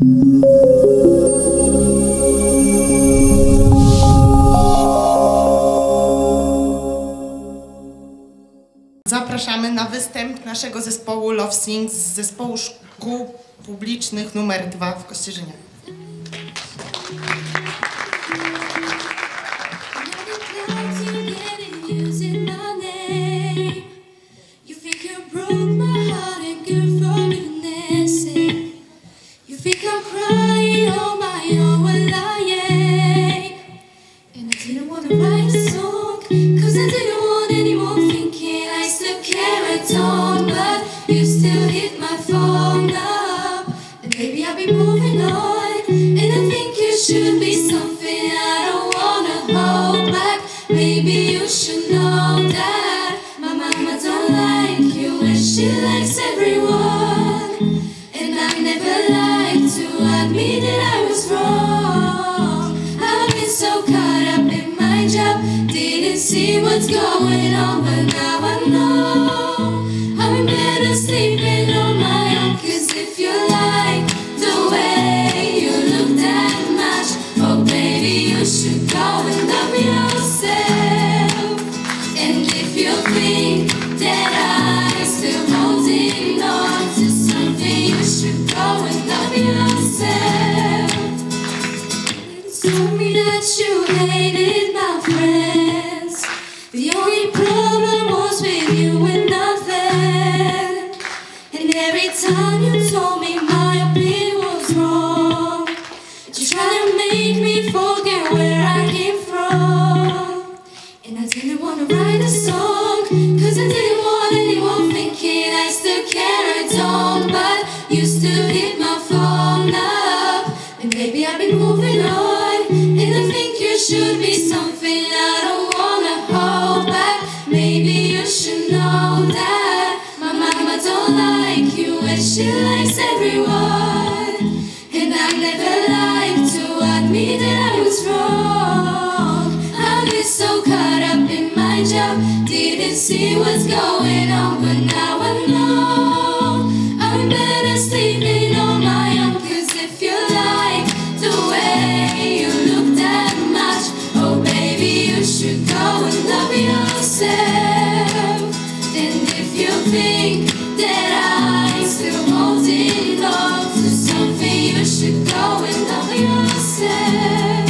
Zapraszamy na występ naszego zespołu Love Sings z zespołu szkół publicznych nr 2 w Kościerzynie. Moving on, and I think you should be something I don't wanna hold back. Maybe you should know that my mama don't like you and she likes everyone. And I never like to admit that I was wrong. I've been so caught up in my job, didn't see what's going on, but now I know I'm better sleeping on my own. 'Cause if you like the way you look that much, oh baby, you should go and love yourself. And if you think that I'm still holding on to something, you should go and love yourself. Told me that you hated my friends, the only problem was with you and nothing. And every time you told me my opinion was wrong, you tried to make me forget where I came from. And I didn't want to write a song, 'cause I didn't want anyone thinking I still care, I don't. But you still hit my phone up, and maybe I've been moving on, and I think you should be something I don't wanna hold back. Maybe you should know that my mama don't like you and she likes everyone. And I never like to admit that I was wrong. I've been so caught up in my job, didn't see what's going on, but now I know I'm better sleeping on my own. 'Cause if you like the way you look that much, oh baby, you should go and love yourself. And if you think that I'm still holding on to something, you should go and love yourself.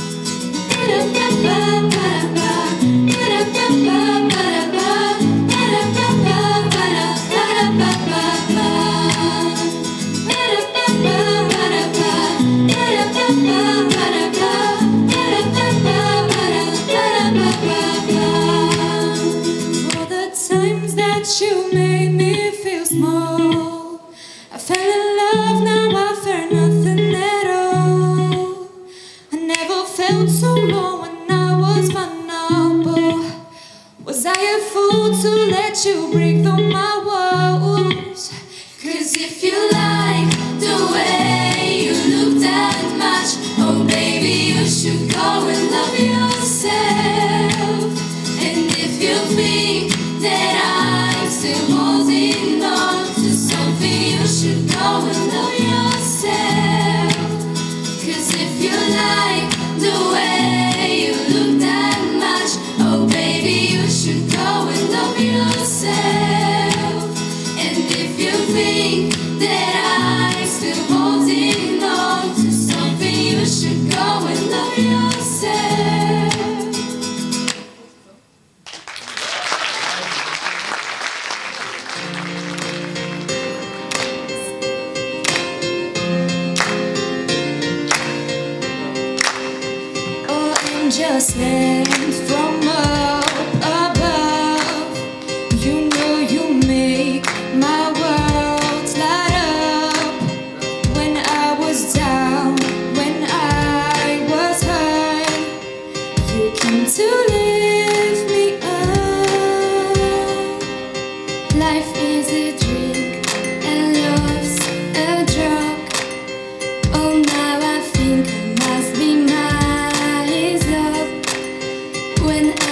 For the times that you made me feel small, I fell in love, now I fear nothing at all. I never felt so low when I was vulnerable. Was I a fool to let you break through my walls? 'Cause if you like the way you look that much, oh baby, you should go and love yourself. And if you think that I'm still holding on to something, you should go and love yourself. 'Cause if you like the way you look that much, oh baby, you should go and love yourself. And if you think that I'm still holding on to something, you should go and love yourself. Oh, angels sent from up above, you know you make my world light up. When I was down, when I was hurt, you came to lift me up. Life is a drink and love's a drug. Oh, now I think I must be my love. When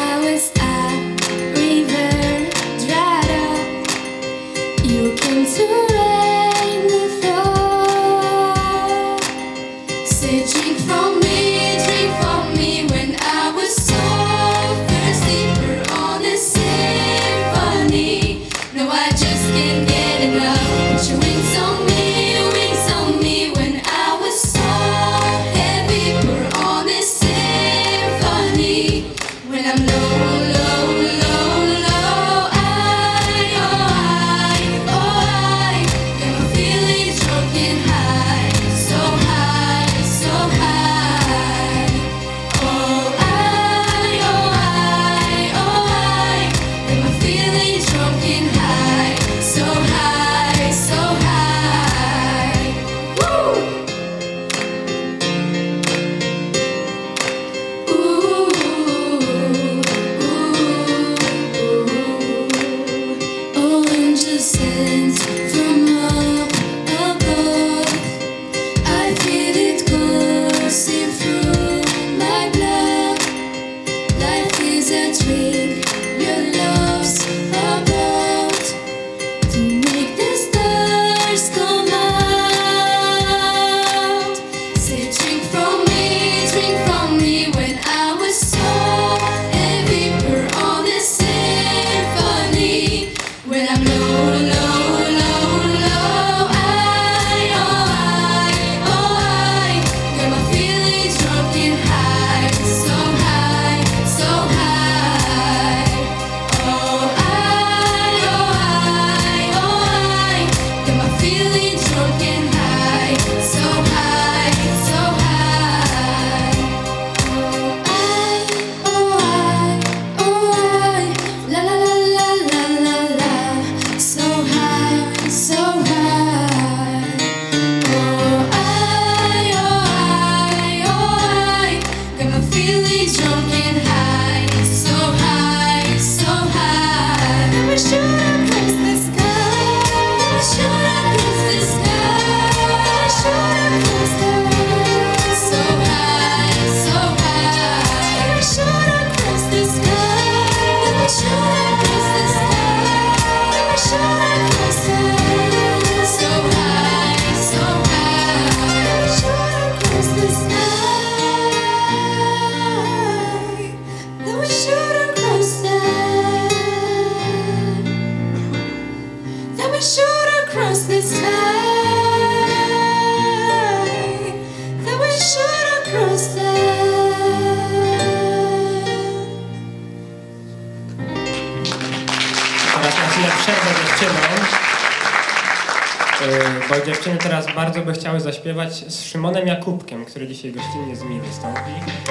bo dziewczyny teraz bardzo by chciały zaśpiewać z Szymonem Jakubkiem, który dzisiaj gościnnie z nimi wystąpi.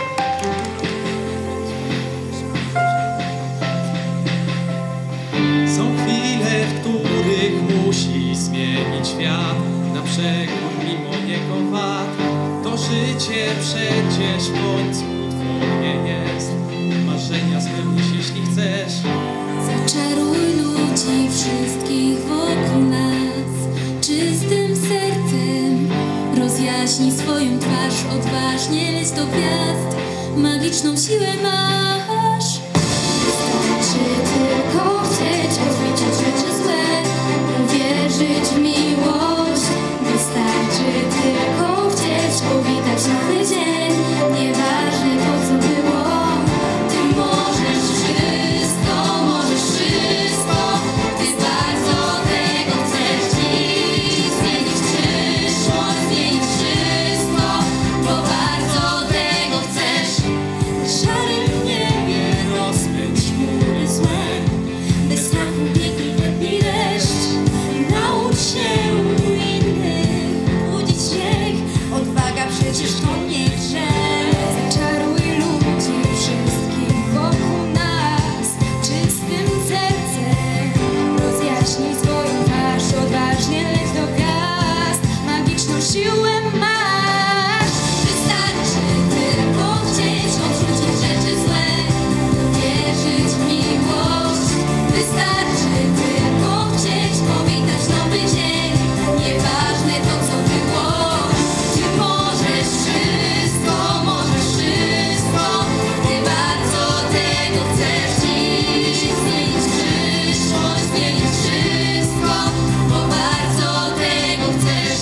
Są chwile, w których musi zmienić świat na przekór mimo jego wad. To życie przecież w końcu twoje jest. Marzenia spełnisz, jeśli chcesz. Zaczaruj ludzi wszystkich wokół nas czystym sercem. Rozjaśnij swoją twarz, odważnie leć do gwiazd. Magiczną siłę masz. Wystarczy tylko chcieć powiedzieć rzeczy złe, uwierzyć w miłość. Wystarczy tylko chcieć powitać nowy dzień. Nieważne to, co było, ty możesz wszystko, możesz wszystko. Ty bardzo tego chcesz dziś. Zmienić przyszłość, zmienić wszystko, bo bardzo tego chcesz. Na szarym niebie Rozpędź chmury złe. bez strachu biegnij letni deszcz. Naucz się u innych budzić śmiech. Odwaga przecież to nie grzech. Zaczaruj ludzi wszystkich wokół nas czystym sercem. Rozjaśnij swoją twarz, odważnie leć do gwiazd. Magiczną siłę masz. Wystarczy tylko chcieć odrzucić rzeczy złe, wierzyć w miłość. Wystarczy tylko chcieć powitać nowy dzień. Nieważne to, co było, ty możesz wszystko, możesz wszystko. Ty bardzo tego chcesz dziś. Zmienić przyszłość, zmienić wszystko, bo bardzo tego chcesz.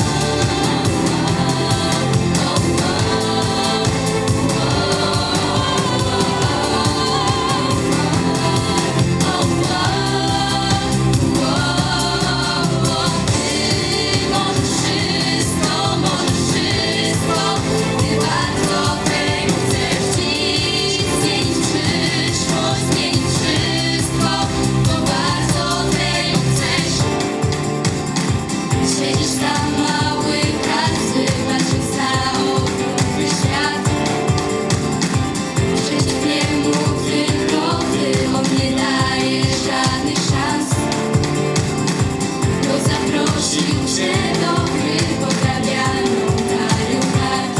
Ty możesz wszystko, możesz wszystko. Ty bardzo tego chcesz dziś. Zmienić przyszłość, zmienić wszystko, bo bardzo tego chcesz. Siedzisz tam mały, każdy patrzy za okrągły świat. Przeciw niemu tylko ty, on nie daje żadnych szans. Bo zaprosił cię do gry, poprawianą dają kart.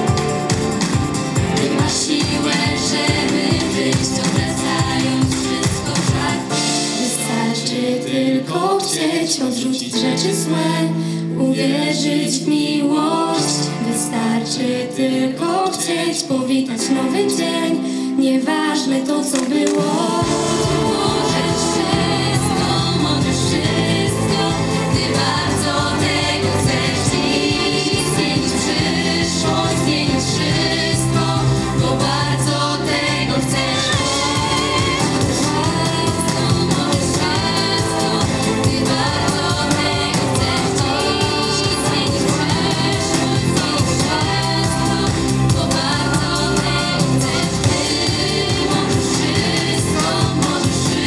Ty masz siłę, żeby wyjść, obracając wszystko w żart. Wystarczy tylko chcieć odrzucić rzeczy złe, uwierzyć w miłość. Wystarczy tylko chcieć powitać nowy dzień. Nieważne to, co było. Możesz wszystko, możesz wszystko. Ty bardzo tego chcesz dziś. Zmienić przyszłość, zmienić wszystko, bo bardzo tego chcesz. Możesz wszystko, ty bardzo tego chcesz dziś. Zmienić przyszłość, zmienić wszystko, bo bardzo tego chcesz. Ty możesz wszystko, możesz wszystko.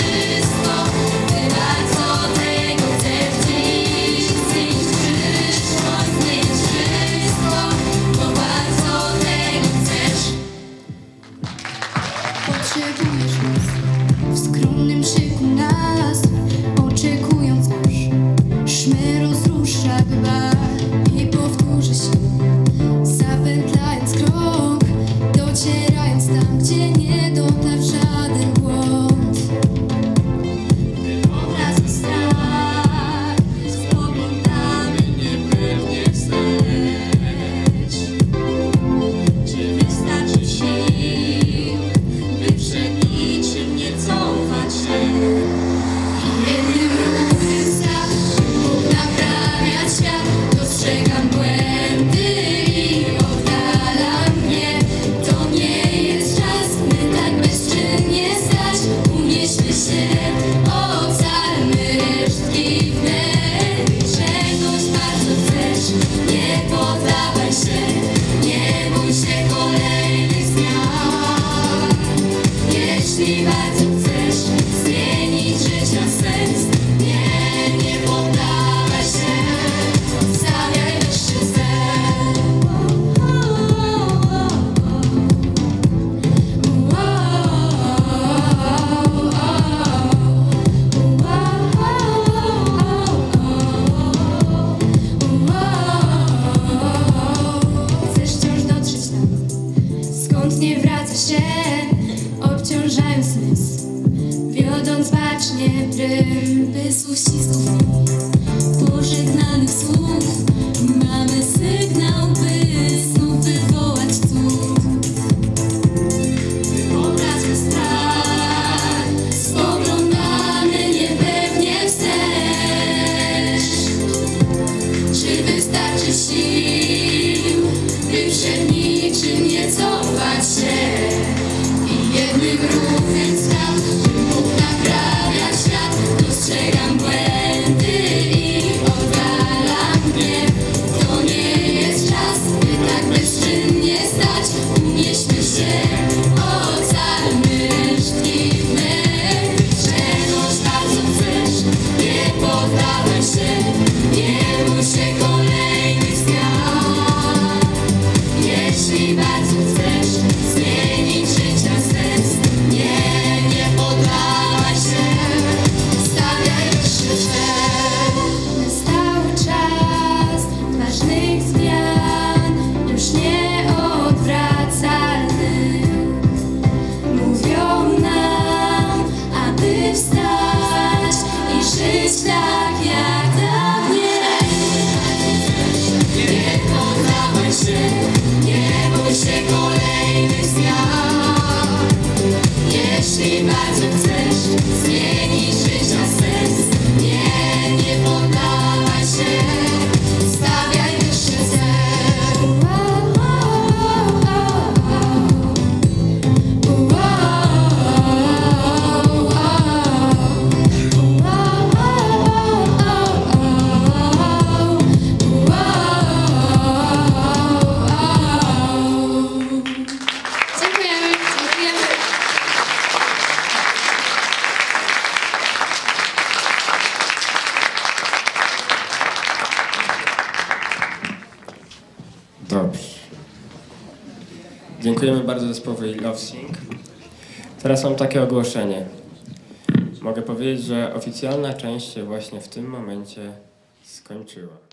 bez uścisków i pożegnanych słów. Mamy sygnał, by znów wywołać cud. Wyobraźmy strach, spoglądamy niepewnie wstecz. Czy wystarczy sił, by przed niczym nie cofać się i jednym ruchem strat mógł naprawiać świat? Dostrzegam błędy i oddalam gniew. To nie jest czas, by tak bezczynnie stać. Unieśmy się, ocalmy resztki my. Czegoś bardzo chcesz, nie poddawaj się, nie bój się kolejnych zmian. Jeśli bardzo chcesz zmienić życia sens, nie poddawaj się, stawiaj wyższy cel. Nastał czas ważnych zmian, już nieodwracalnych. Mówią nam, aby wstać i żyć tak jak dawniej. Nie poddawaj się, nie bój się kolejnych zmian. Jeśli bardzo chcesz zmienić życia sens, nie poddawaj się, stawiaj wyższy cel. Dziękujemy, dziękujemy. Dobrze. Dziękujemy bardzo zespołowi Love Sing. Teraz mam takie ogłoszenie. Mogę powiedzieć, że oficjalna część się właśnie w tym momencie skończyła.